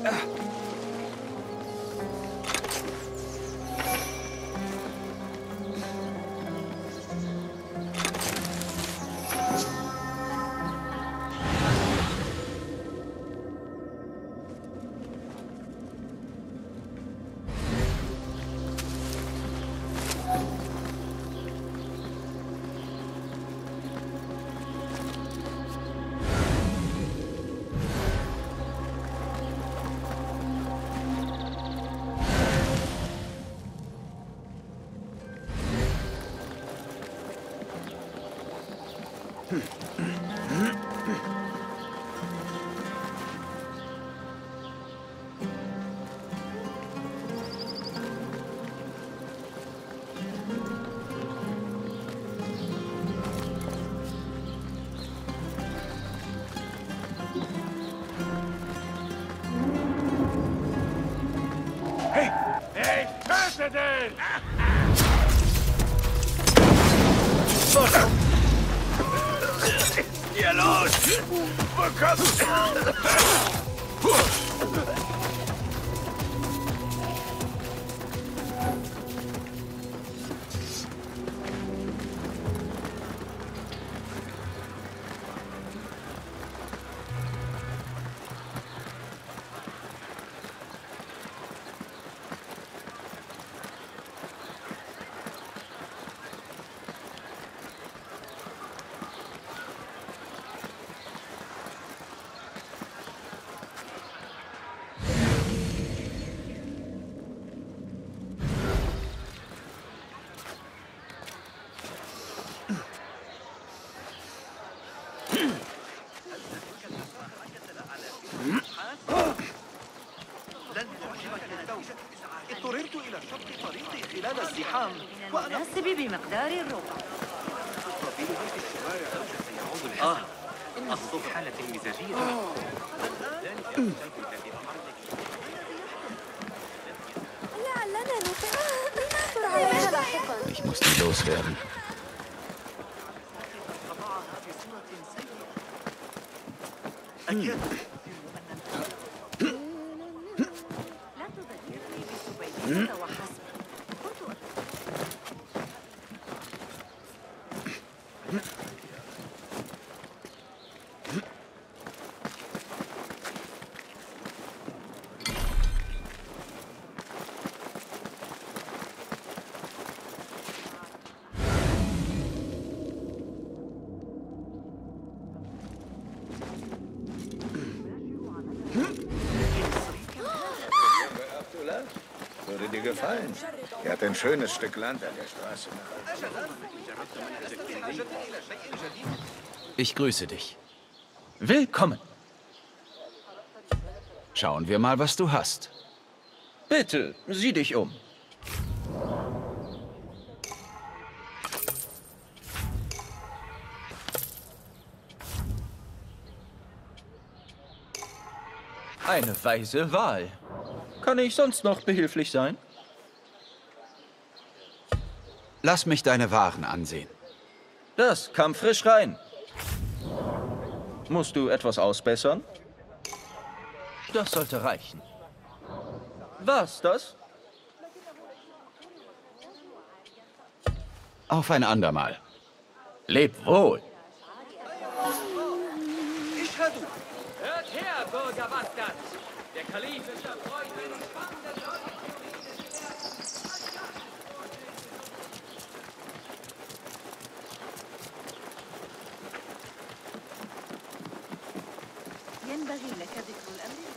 Hier los! Wo kommst du? اضطررت إلى شق طريقي خلال الزحام المناسب بمقدار الربع. إنه ذو حالة مزاجية. لعلنا نتابع لاحقا. Ich muss die loswerden. لا تذكرني بسبيلة وحسب. Würde dir gefallen. Er hat ein schönes Stück Land an der Straße. Ich grüße dich. Willkommen. Schauen wir mal, was du hast. Bitte, sieh dich um. Eine weise Wahl. Kann ich sonst noch behilflich sein? Lass mich deine Waren ansehen. Das kam frisch rein. Musst du etwas ausbessern? Das sollte reichen. Was das? Auf ein andermal. Leb wohl. Hört her, Bürgerbastard! Der Kalif ist erfreut einen spannenden ينبغي لك ذكر الأمر.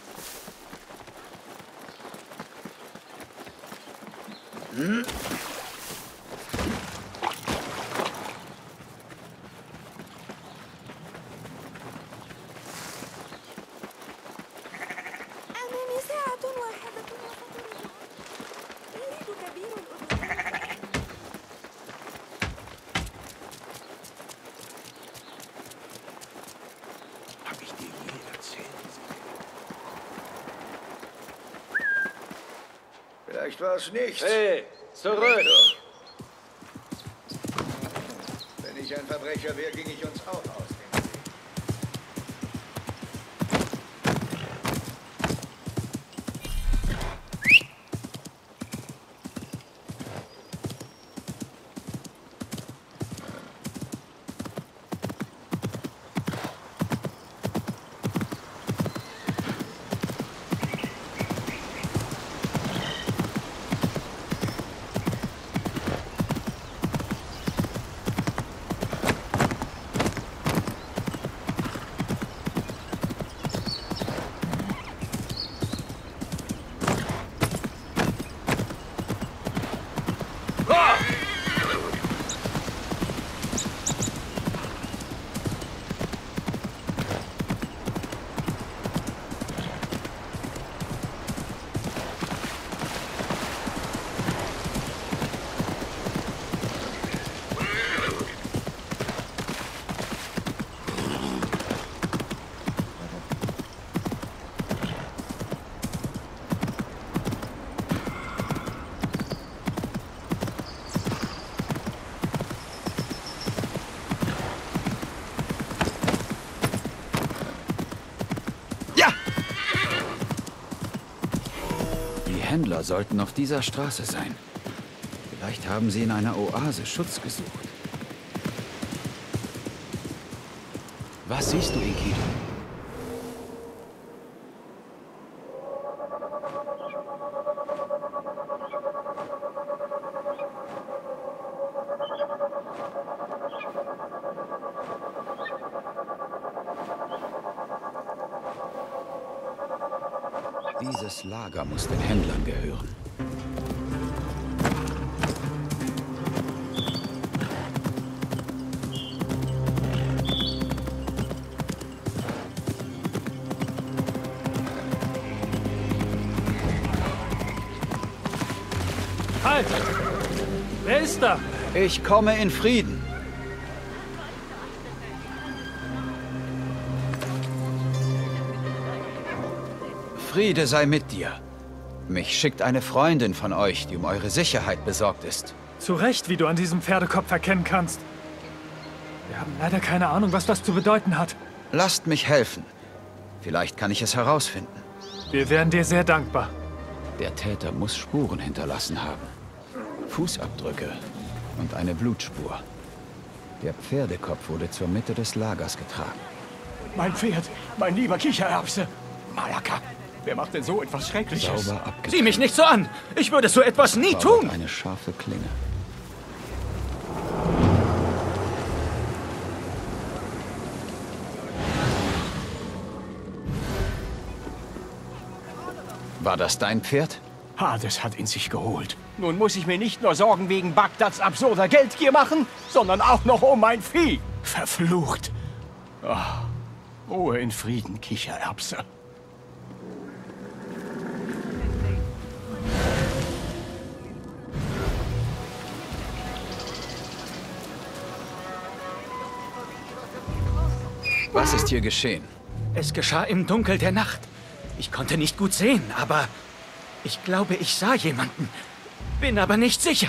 أمامي ساعة واحدة وسترجع. يريد كبير الأذن. Hab ich dir je erzählt? Vielleicht war es nichts. Hey, zurück! Wenn ich ein Verbrecher wäre, ging ich uns auch aus. Händler sollten auf dieser Straße sein. Vielleicht haben sie in einer Oase Schutz gesucht. Was siehst du, Enkidu? Dieses Lager muss den Händlern gehören. Halt! Wer ist da? Ich komme in Frieden. Friede sei mit dir. Mich schickt eine Freundin von euch, die um eure Sicherheit besorgt ist. Zu Recht, wie du an diesem Pferdekopf erkennen kannst. Wir haben leider keine Ahnung, was das zu bedeuten hat. Lasst mich helfen. Vielleicht kann ich es herausfinden. Wir wären dir sehr dankbar. Der Täter muss Spuren hinterlassen haben. Fußabdrücke und eine Blutspur. Der Pferdekopf wurde zur Mitte des Lagers getragen. Mein Pferd, mein lieber Kichererbse. Malaka, wer macht denn so etwas Schreckliches? Sauber abgetrennt. Sieh mich nicht so an! Ich würde so etwas nie Zaubert tun! eine scharfe Klinge. War das dein Pferd? Hades hat ihn sich geholt. Nun muss ich mir nicht nur Sorgen wegen Bagdads absurder Geldgier machen, sondern auch noch um mein Vieh. Verflucht. Oh, Ruhe in Frieden, Kichererbse. Was ist hier geschehen? Es geschah im Dunkel der Nacht. Ich konnte nicht gut sehen, aber ich glaube, ich sah jemanden. Bin aber nicht sicher.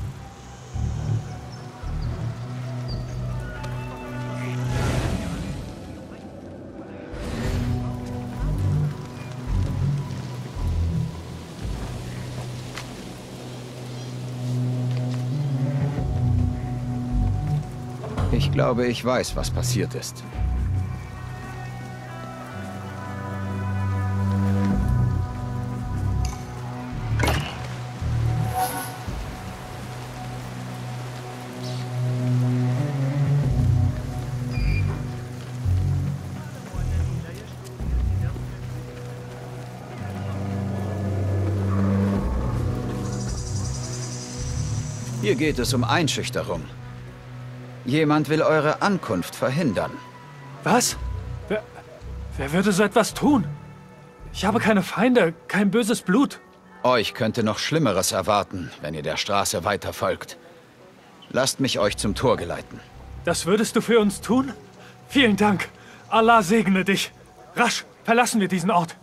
Ich glaube, ich weiß, was passiert ist. Hier geht es um Einschüchterung. Jemand will eure Ankunft verhindern. Was? Wer würde so etwas tun? Ich habe keine Feinde, kein böses Blut. Euch könnte noch Schlimmeres erwarten, wenn ihr der Straße weiter folgt. Lasst mich euch zum Tor geleiten. Das würdest du für uns tun? Vielen Dank. Allah segne dich. Rasch, verlassen wir diesen Ort.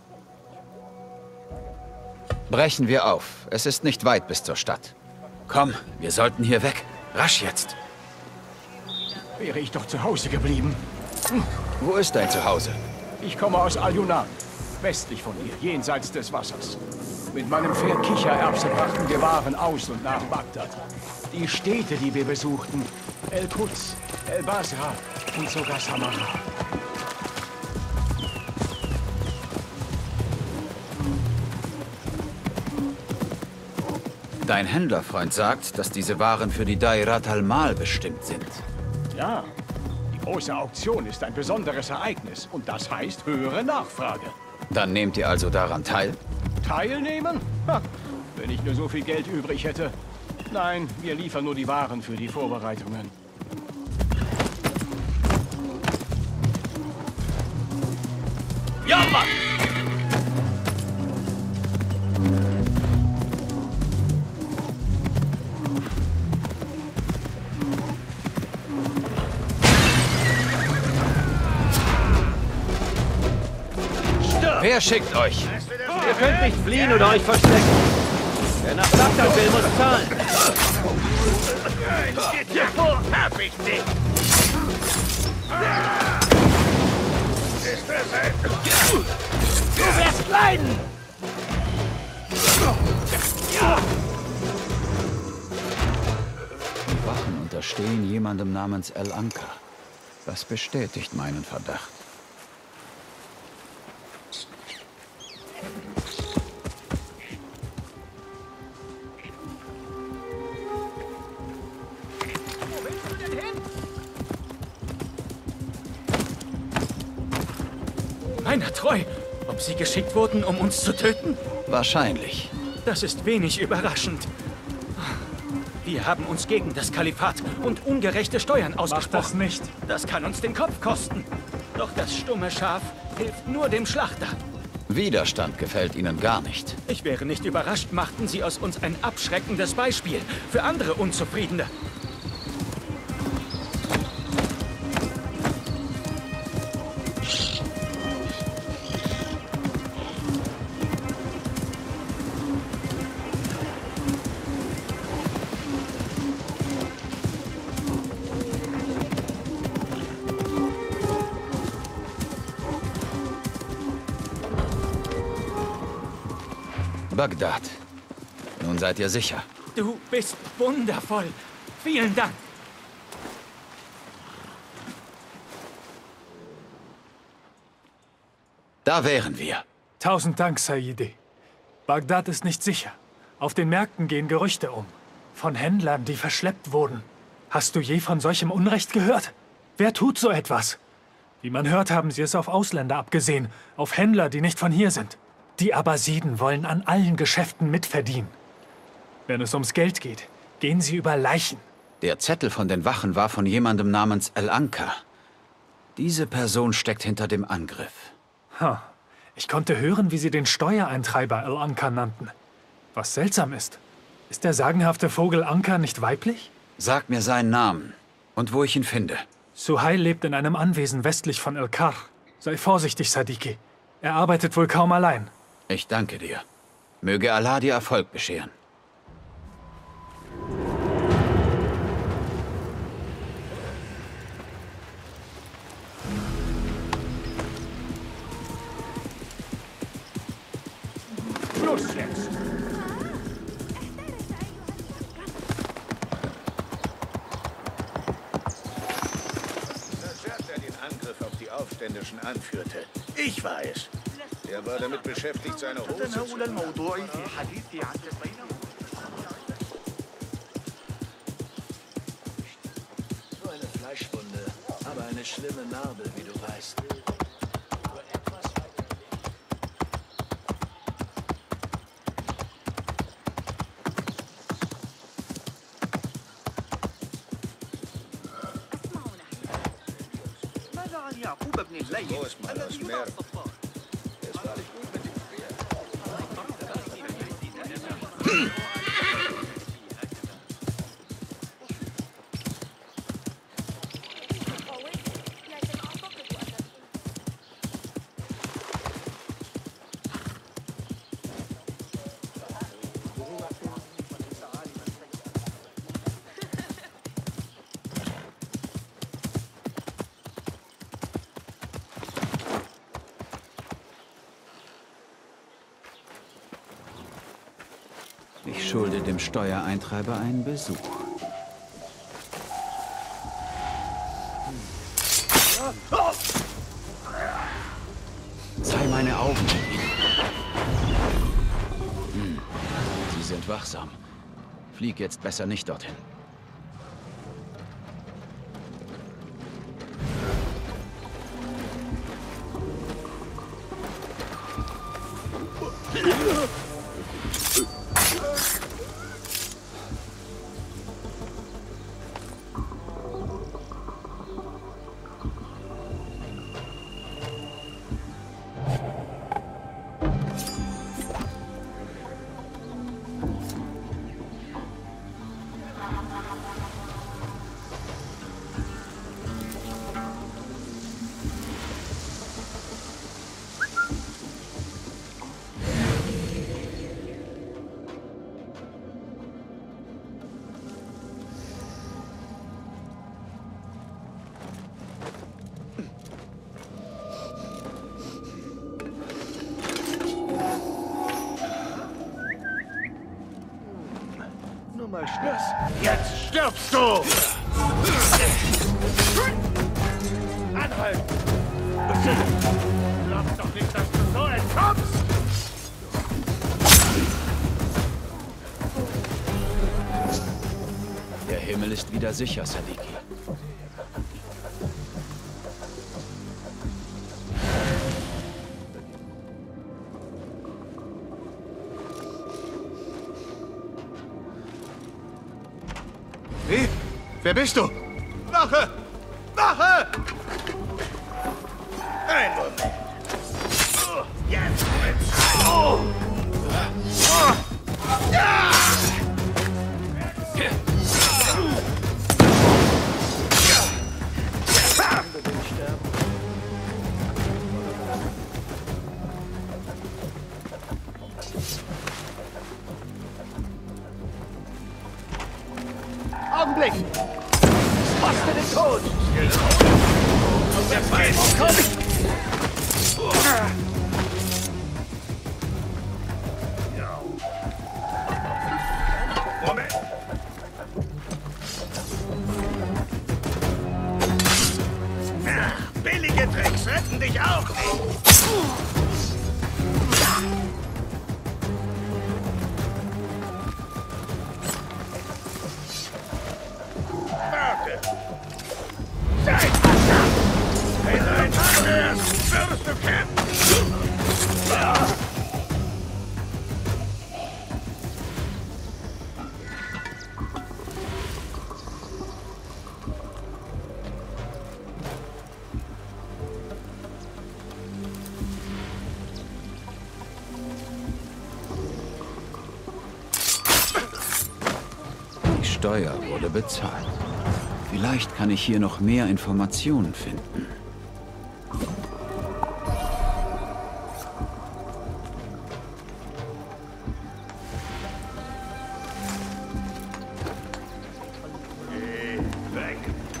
Brechen wir auf. Es ist nicht weit bis zur Stadt. Komm, wir sollten hier weg. Rasch jetzt. Wäre ich doch zu Hause geblieben. Wo ist dein Zuhause? Ich komme aus Al-Yunan, westlich von hier, jenseits des Wassers. Mit meinem Pferd Kichererbse brachten wir Waren aus und nach Bagdad. Die Städte, die wir besuchten, El-Quds, El-Basra und sogar Samarra. Dein Händlerfreund sagt, dass diese Waren für die Dairat al-Mal bestimmt sind. Ja, die große Auktion ist ein besonderes Ereignis und das heißt höhere Nachfrage. Dann nehmt ihr also daran teil? Teilnehmen? Ha, wenn ich nur so viel Geld übrig hätte. Nein, wir liefern nur die Waren für die Vorbereitungen. Ja, Mann! Wer schickt euch? Ihr könnt nicht fliehen oder euch verstecken. Wer nach Bagdad will, muss zahlen. Geht hier vor, hab ich dich! Ist das ein... Du wirst leiden! unterstehen jemandem namens El Anka. Das bestätigt meinen Verdacht. Meiner treu. Ob sie geschickt wurden, um uns zu töten? Wahrscheinlich. Das ist wenig überraschend. Wir haben uns gegen das Kalifat und ungerechte Steuern ausgesprochen. Mach das nicht. Das kann uns den Kopf kosten. Doch das stumme Schaf hilft nur dem Schlachter. Widerstand gefällt ihnen gar nicht. Ich wäre nicht überrascht, machten sie aus uns ein abschreckendes Beispiel für andere Unzufriedene. Bagdad. Nun seid ihr sicher. Du bist wundervoll. Vielen Dank. Da wären wir. 1000 Dank, Saidi. Bagdad ist nicht sicher. Auf den Märkten gehen Gerüchte um. Von Händlern, die verschleppt wurden. Hast du je von solchem Unrecht gehört? Wer tut so etwas? Wie man hört, haben sie es auf Ausländer abgesehen. Auf Händler, die nicht von hier sind. Die Abbasiden wollen an allen Geschäften mitverdienen. Wenn es ums Geld geht, gehen sie über Leichen. Der Zettel von den Wachen war von jemandem namens El Anka. Diese Person steckt hinter dem Angriff. Ich konnte hören, wie sie den Steuereintreiber El Anka nannten. Was seltsam ist. Ist der sagenhafte Vogel Anka nicht weiblich? Sag mir seinen Namen und wo ich ihn finde. Suhail lebt in einem Anwesen westlich von El-Kar. Sei vorsichtig, Sadiki. Er arbeitet wohl kaum allein. Ich danke dir. Möge Allah dir Erfolg bescheren. Schluss jetzt! Der den Angriff auf die Aufständischen anführte. Ich war es. Er war damit beschäftigt, seine Hose zu machen. Nur eine Fleischwunde, aber eine schlimme Narbe, wie du weißt. Wo ist man aus Meer? Es war nicht gut mit dem Pferd. Ich schulde dem Steuereintreiber einen Besuch. Sei meine Augen mit ihnen. Sie sind wachsam. Flieg jetzt besser nicht dorthin. Jetzt stirbst du! Glaub doch nicht, dass du so entkommst! Der Himmel ist wieder sicher, Sadiki. Wie? Wer bist du? Wache! Wache! Ein Moment. Jetzt wird's. Ja! Augenblick! Koste den Tod! Und der Feind kommt! Moment! Billige Tricks retten dich auch nicht! Warte! Sei verdammt! Wenn du ein Mann wärst, würdest du kämpfen! Die Steuer wurde bezahlt. Vielleicht kann ich hier noch mehr Informationen finden. Weg!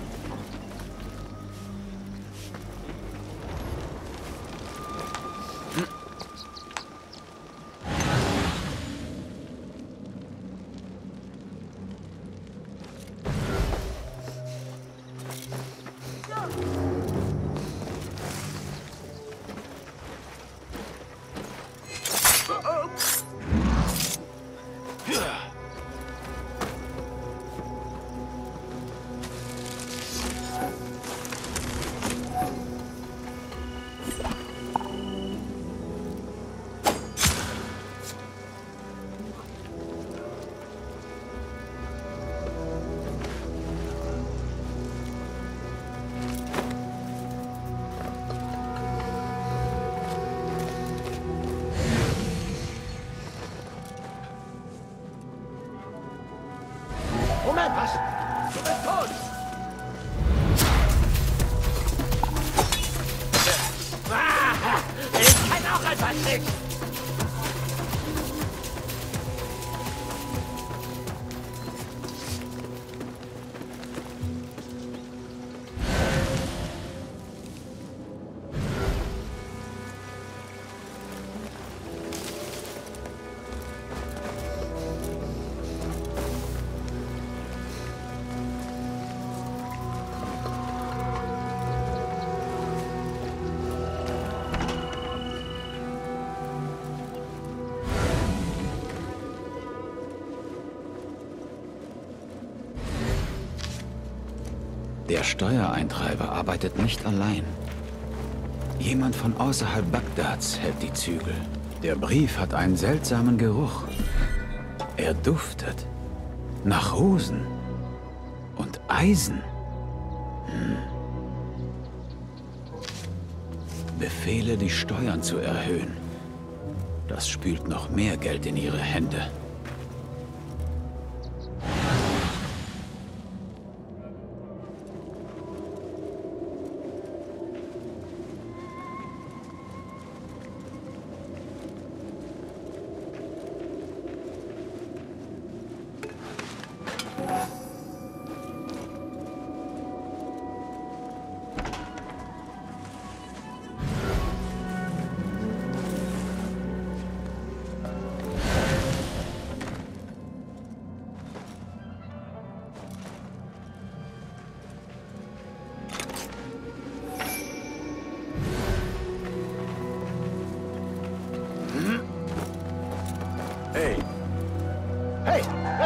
Moment, was? Du bist tot! Ich kann auch ein paar Tricks! Der Steuereintreiber arbeitet nicht allein. Jemand von außerhalb Bagdads hält die Zügel. Der Brief hat einen seltsamen Geruch. Er duftet nach Rosen und Eisen. Befehle, die Steuern zu erhöhen. Das spült noch mehr Geld in ihre Hände.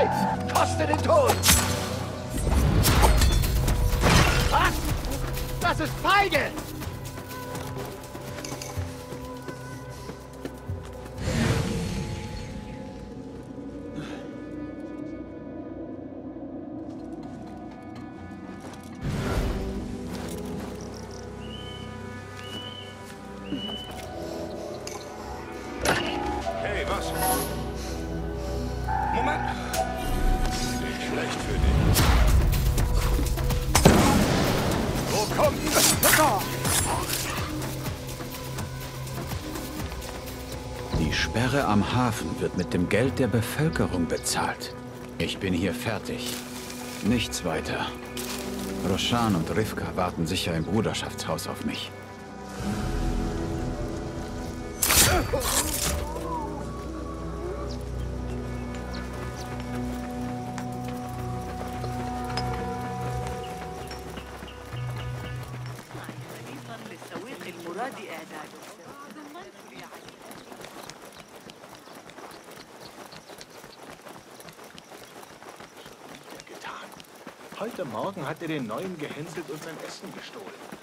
Zeit! Koste den Tod! Was? Das ist feige! Hey, was? Moment! Nicht schlecht für dich. Wo kommt... Die Sperre am Hafen wird mit dem Geld der Bevölkerung bezahlt. Ich bin hier fertig. Nichts weiter. Roshan und Rivka warten sicher im Bruderschaftshaus auf mich. خليطا للسويق المراد إعداده Getan. Heute Morgen hat er den Neuen gehänselt und sein Essen gestohlen.